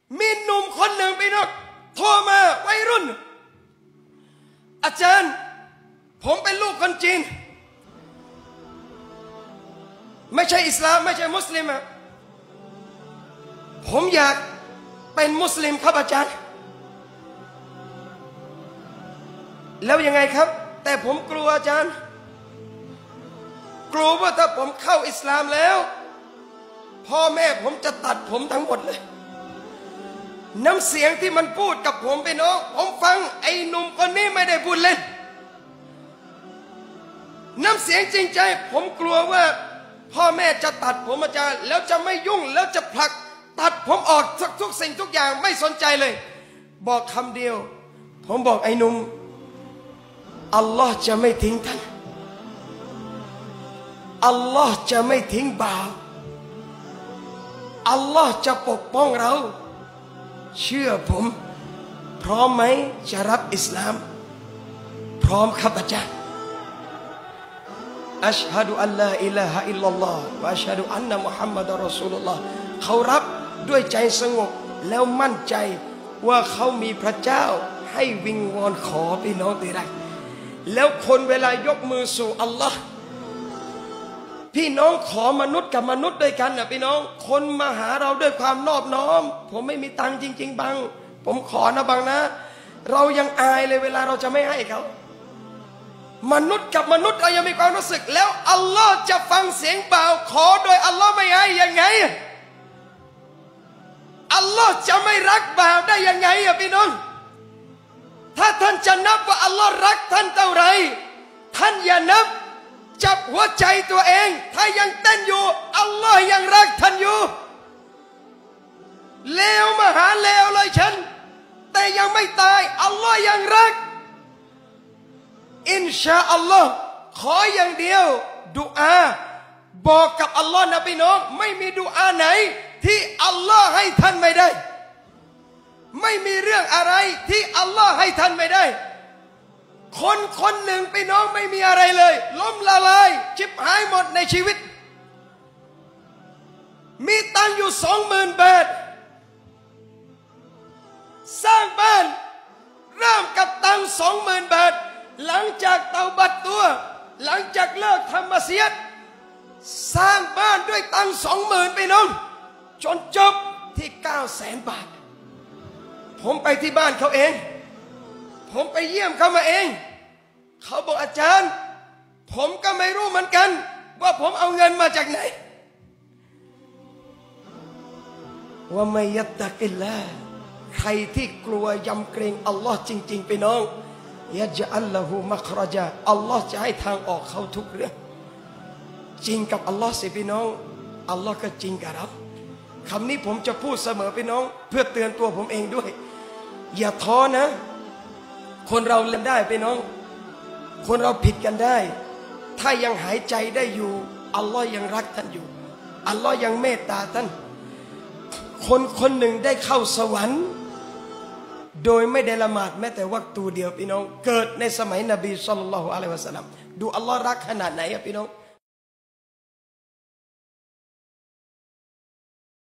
มีหนุ่มคนหนึ่งพี่น้องโทรมาวัยรุ่นอาจารย์ผมเป็นลูกคนจีนไม่ใช่อิสลามไม่ใช่มุสลิมอะผมอยากเป็นมุสลิมครับอาจารย์แล้วยังไงครับแต่ผมกลัวอาจารย์กลัวว่าถ้าผมเข้าอิสลามแล้วพ่อแม่ผมจะตัดผมทั้งหมดเลยน้ำเสียงที่มันพูดกับผมไปน้องผมฟังไอ้หนุ่มคนนี้ไม่ได้พูดเล่นน้ำเสียงจริงใจผมกลัวว่าพ่อแม่จะตัดผมอาจารย์แล้วจะไม่ยุ่งแล้วจะผลักตัดผมออกทุกสิ่งทุกอย่างไม่สนใจเลยบอกคำเดียวผมบอกไอ้หนุ่มอัลลอฮ์จะไม่ทิ้งท่านอัลลอฮ์จะไม่ทิ้งบ่าวอัลลอฮ์จะปกป้องเราเชื่อผมพร้อมไหมจะรับอิสลามพร้อมครับอาจารย์อัชฮะดุอัลลอฮ์อิลาฮะอิลลัลลอฮ์วะอัชฮะดุอันนะมุฮัมมัดรอซูลุลลอฮ์เขารับด้วยใจสงบแล้วมั่นใจว่าเขามีพระเจ้าให้วิงวอนขอพี่น้องที่รักแล้วคนเวลายกมือสู่อัลลอฮ์พี่น้องขอมนุษย์กับมนุษย์ด้วยกันนะพี่น้องคนมาหาเราด้วยความนอบน้อมผมไม่มีตังค์จริงๆบังผมขอนะบังนะเรายังอายเลยเวลาเราจะไม่ให้เขามนุษย์กับมนุษย์เรายังมีความรู้สึกแล้วอัลลอฮ์จะฟังเสียงบ่าวขอโดยอัลลอฮ์ไม่ให้ยังไงอัลลอฮ์จะไม่รักบ่าวได้ยังไงอะพี่น้องถ้าท่านจะนับว่าอัลลอฮ์รักท่านเท่าไรท่านอย่านับจับหัวใจตัวเองถ้ายังเต้นอยู่อัลลอฮ์ยังรักท่านอยู่เลวมหาเลวเลยฉันแต่ยังไม่ตายอัลลอฮ์ยังรักอินชาอัลลอฮ์ขออย่างเดียวดุอาบอกกับอัลลอฮ์นะพี่น้องไม่มีดุอาไหนที่อัลลอฮ์ให้ท่านไม่ได้ไม่มีเรื่องอะไรที่อัลลอฮ์ให้ท่านไม่ได้คนหนึ่งพี่น้องไม่มีอะไรเลยล้มละลายชิบหายหมดในชีวิตมีตังอยู่20,000 บาทสร้างบ้านเริ่มกับตัง20,000 บาทหลังจากเตาบัตตัวหลังจากเลิกทำมัสยิดสร้างบ้านด้วยตัง20,000พี่น้องจนจบที่900,000 บาทผมไปที่บ้านเขาเองผมไปเยี่ยมเขามาเองเขาบอกอาจารย์ผมก็ไม่รู้เหมือนกันว่าผมเอาเงินมาจากไหนว่าไม่ยัตตะกิลละใครที่กลัวยำเกรงอัลลอฮ์จริงๆไปน้องยะจะอัลลอฮูมักรจาอัลลอฮ์จะให้ทางออกเขาทุกเรื่องจริงกับอัลลอฮ์สิพี่น้องอัลลอฮ์ก็จริงกับเราคำนี้ผมจะพูดเสมอพี่น้องเพื่อเตือนตัวผมเองด้วยอย่าท้อนะคนเราเล่นได้พี่น้องคนเราผิดกันได้ถ้ายังหายใจได้อยู่อัลลอฮ์ยังรักท่านอยู่อัลลอฮ์ยังเมตตาท่านคนหนึ่งได้เข้าสวรรค์โดยไม่ได้ละหมาดแม้แต่วักตูเดียวพี่น้องเกิดในสมัยนบีศ็อลลัลลอฮุอะลัยฮิวะซัลลัมดูอัลลอฮ์รักขนาดไหนอะพี่น้อง